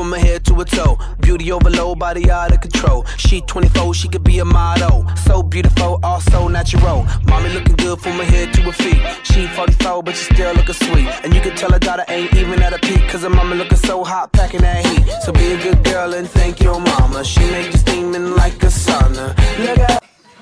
from her head to her toe. Beauty overload, body out of control. She 24, she could be a model. So beautiful, also natural. Mommy looking good from her head to her feet. She 44, but she still looking sweet. And you can tell her daughter ain't even at a peak, cause her mama looking so hot, packing that heat. So be a good girl and thank your mama. She make you steaming like a sauna. Look out.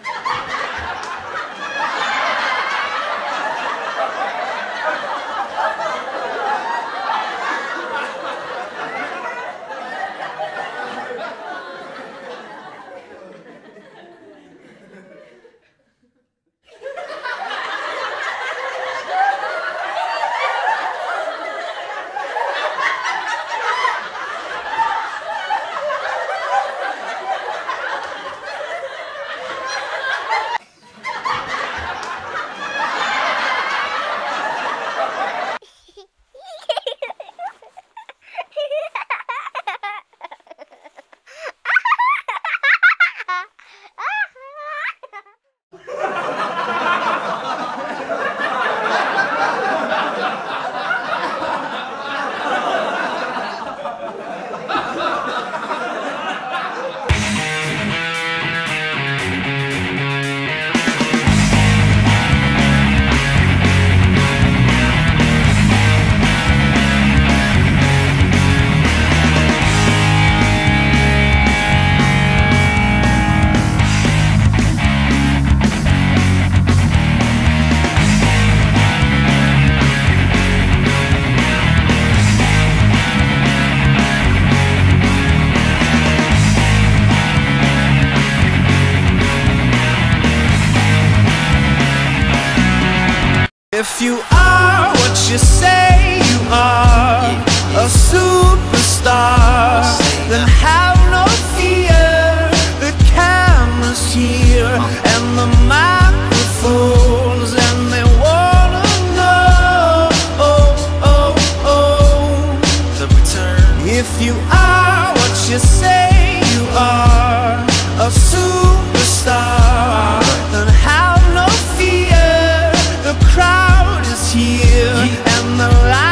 If you are what you say you are, a superstar, then have no fear. The camera's here and the microphones, and they wanna know, the return. If you are what you say you are, a superstar, then have no fear. The crowd is here and the light